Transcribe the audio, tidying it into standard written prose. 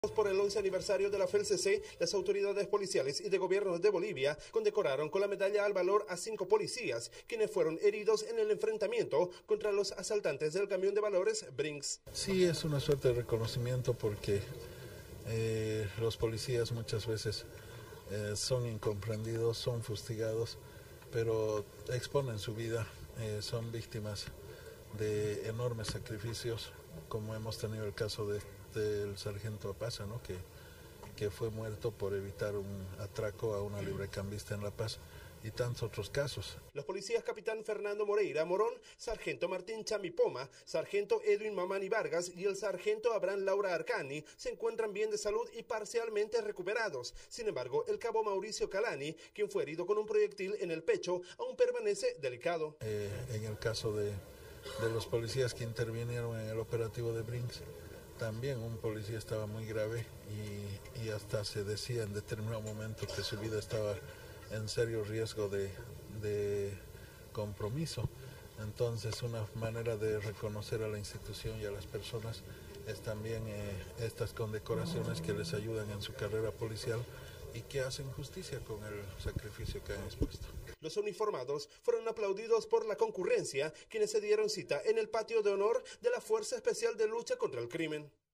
Por el 11 aniversario de la FELCC, las autoridades policiales y de gobierno de Bolivia condecoraron con la medalla al valor a 5 policías, quienes fueron heridos en el enfrentamiento contra los asaltantes del camión de valores Brinks. Sí, es una suerte de reconocimiento porque los policías muchas veces son incomprendidos, son fustigados, pero exponen su vida, son víctimas de enormes sacrificios, como hemos tenido el caso del sargento Apaza, ¿no? que fue muerto por evitar un atraco a una librecambista en La Paz, y tantos otros casos. Los policías capitán Fernando Moreira Morón, sargento Martín Chamipoma, sargento Edwin Mamani Vargas y el sargento Abraham Laura Arcani se encuentran bien de salud y parcialmente recuperados. Sin embargo, el cabo Mauricio Calani, quien fue herido con un proyectil en el pecho, aún permanece delicado. En el caso de los policías que intervinieron en el operativo de Brinks, también un policía estaba muy grave y hasta se decía en determinado momento que su vida estaba en serio riesgo de compromiso. Entonces, una manera de reconocer a la institución y a las personas es también estas condecoraciones que les ayudan en su carrera policial y que hacen justicia con el sacrificio que han expuesto. Los uniformados fueron aplaudidos por la concurrencia, quienes se dieron cita en el patio de honor de la Fuerza Especial de Lucha contra el Crimen.